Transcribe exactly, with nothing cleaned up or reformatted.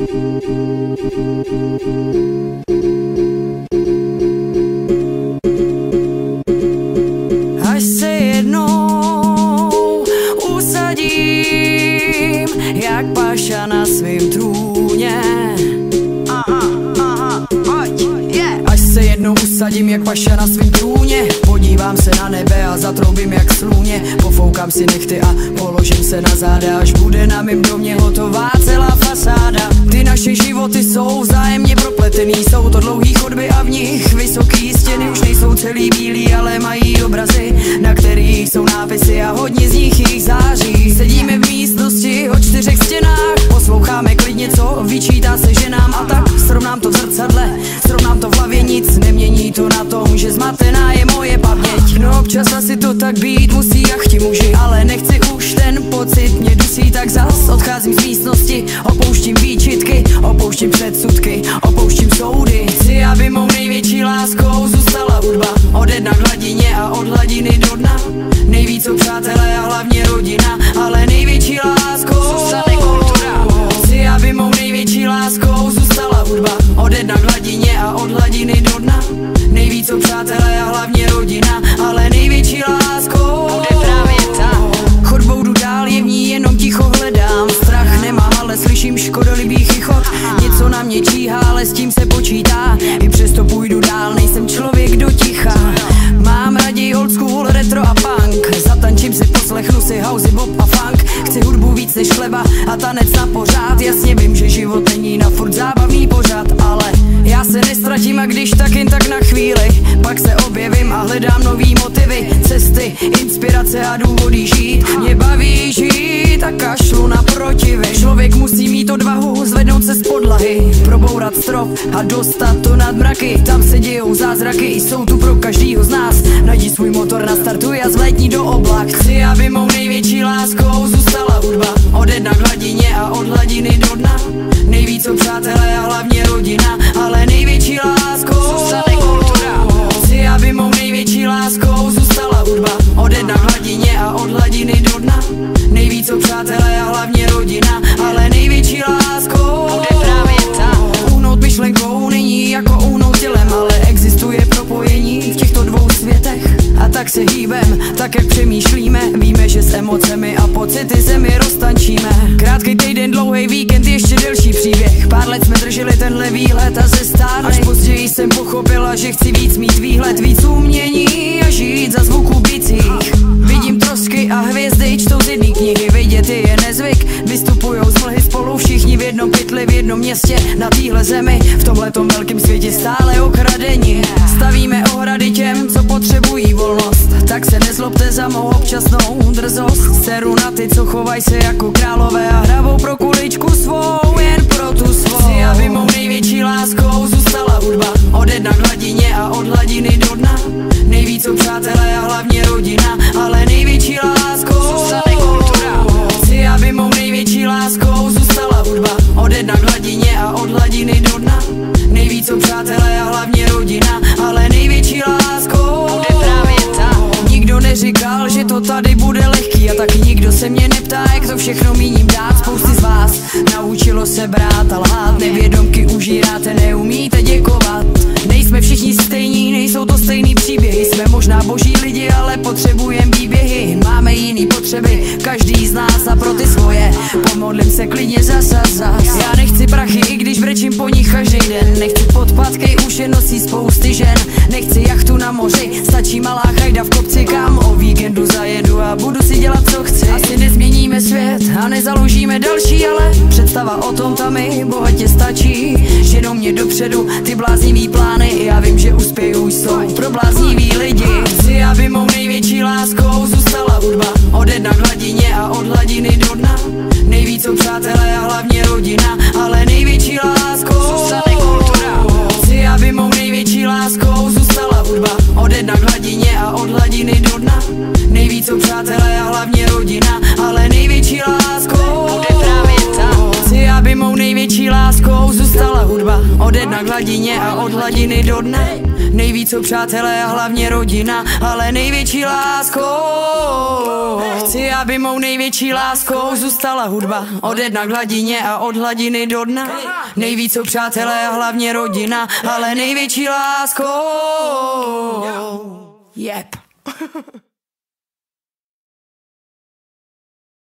Až se jednou usadím jak paša na svým trůně. Aha, aha, pojď, yeah. Až se jednou usadím jak paša na svým trůně, podívám se na nebe a zatroubím jak sluně. Pofoukám si nechty a položím se na záda, až bude na mém domě hotová celá fasáda. Ty naše životy jsou vzájemně propletený, jsou to dlouhý chodby a v nich vysoký stěny. Už nejsou celý bílý, ale mají obrazy, na kterých jsou nápisy a hodně z nich jich září. Sedíme v místnosti o čtyřech stěnách, posloucháme klidně, co vyčítá se ženám. A tak srovnám to v zrcadle, srovnám to v hlavě, nic nemění to na tom, že zmatená je moje paměť. No občas asi to tak být musí a chti muži, ale nechci už ten pocit mě dusí, tak zas odcházím z místnosti, opouštím výčitky, opouštím předsudky, opouštím soudy. Chci, aby mou největší láskou zůstala hudba, od jedna k hladině a od hladiny do dna. Nejvíc jsou přátelé a hlavně rodina, ale největší láskou zůstane kultura. Chci, aby mou největší láskou zůstala hudba, od jedna k hladině a od hladiny do dna. Nejvíc jsou přátelé a hlavně rodina, ale největší láskou bude právě ta. Chodbou jdu dál, je v ní jenom ticho hledám. Strach nemám, ale slyším škodolibý chichot. Něco na mě číhá, ale s tím se počítá. I přesto půjdu dál, nejsem člověk do ticha. Mám raději old school, retro a punk. Zatančím si, poslechnu si housey, bob a funk. Chci hudbu víc než chleba a tanec na pořád. Jasně vím, že život není na furt zábavný pořád, ale já se nestratím a když tak jen tak na chvíli, pak se objevím a hledám nový motivy, cesty, inspirace a důvody žít. Mě baví žít a kašlu na protivy. Člověk musí mít odvahu zvednout se z podlahy, probourat strop a dostat to nad mraky. Tam se dějou zázraky, jsou tu pro každýho z nás. Najdi svůj motor, nastartuj a zlétni do oblak. Chci, aby mou největší láskou zůstala hudba, od jedna k hladině a od hladiny do dna. Nejvíc jsou přátelé a hlavně rodina, ale největší láskou zůstane kultura. Chci, aby mou největší láskou zůstala hudba, od jedna k hladině a od hladiny do dna. Nejvíc jsou přátelé a hlavně rodina, ale největší láskou bude právě ta. Uhnout myšlenkou není jako uhnout tělem, ale existuje propojení v těchto dvou světech. A tak se hýbem, tak jak přemýšlíme, víme, že s emocemi a pocity se my roztančíme. Krátkej týden, dlouhý víkend, ještě delší příběh. Pár let jsme drželi tenhle výhled a se stárli. Až později jsem pochopila, že chci víc mít výhled, víc umění a žít za zvuku bicích. Vidím trosky a hvězdy, čtou z jedný knihy, vidět je nezvyk. Vystupujou z mlhy spolu všichni v jednom pytli, v jednom městě, na téhle zemi. V tomhletom velkém světě stále okradeni. Stavíme ohrady těm, co potřebují volnost, tak se nezlobte za mou občasnou drzost. Seru na ty, co chovají se jako králové a hrabou pro kuličku svou, jen pro tu svou. Chci, aby mou největší láskou zůstala hudba, od jedna k hladině a od hladiny do dna. Nejvíc jsou přátelé a hlavně rodina, ale největší láskou zůstane kultura. Chci, aby mou největší láskou zůstala hudba, od jedna k hladině a od hladiny do dna. Nejvíc jsou přátelé a hlavně rodina, ale největší láskou bude právě ta. Nikdo neříkal, že to tady bude lehký, a taky nikdo se mě neptá, jak to všechno míním dát. Spousty z vás naučilo se brát a lhát, nevědomky užíráte, neumíte děkovat. Nejsme všichni stejní, nejsou to stejný příběhy. Jsme možná boží lidi, ale potřebujeme výběhy. Máme jiný potřeby, každý z nás, a pro ty svoje pomodlím se klidně zas a zas. Já nechci prachy, i když brečím po nich každý den. Nechci podpatky, už je nosí spousty žen. Nechci jachtu na moři, stačí malá chajda v kopci, kam o víkendu zajedu a budu si dělat, co chci. Asi nezměníme svět a nezaložíme další, ale představa o tom tam mi bohatě stačí. Ženou mě dopředu ty bláznivý plány, já vím, že uspěju, jsou pro bláznivý lidi. Chci, aby mou největší láskou zůstala hudba, od jedna k hladině a od hladiny do dna. Nejvíc jsou přátelé a hlavně rodina, ale největší láskou zůstane kultura. Chci, aby mou největší láskou zůstala hudba, od jedna k hladině a od hladiny do dna. Nejvíc jsou přátelé a hlavně rodina, ale největší láskou bude právě ta. Chci, aby mou největší láskou zůstala hudba, od jedna k hladině a od hladiny do dna. Nejvíc jsou přátelé a hlavně rodina, ale největší láskou. Chci, aby mou největší láskou zůstala hudba, od jedna k hladině a od hladiny do dna. Nejvíc jsou přátelé a hlavně rodina, ale největší láskou. Yep.